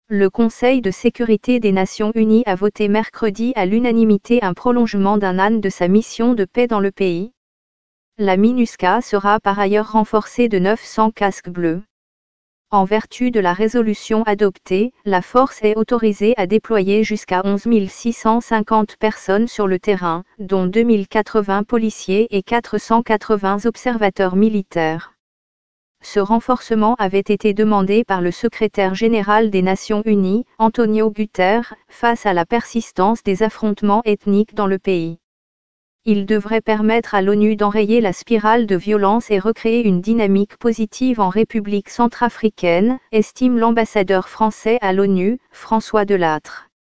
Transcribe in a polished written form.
Le Conseil de sécurité des Nations Unies a voté mercredi à l'unanimité un prolongement d'un an de sa mission de paix dans le pays. La MINUSCA sera par ailleurs renforcée de 900 casques bleus. En vertu de la résolution adoptée, la force est autorisée à déployer jusqu'à 11 650 personnes sur le terrain, dont 2080 policiers et 480 observateurs militaires. Ce renforcement avait été demandé par le secrétaire général des Nations Unies, Antonio Guterres, face à la persistance des affrontements ethniques dans le pays. Il devrait permettre à l'ONU d'enrayer la spirale de violence et recréer une dynamique positive en République centrafricaine, estime l'ambassadeur français à l'ONU, François Delattre.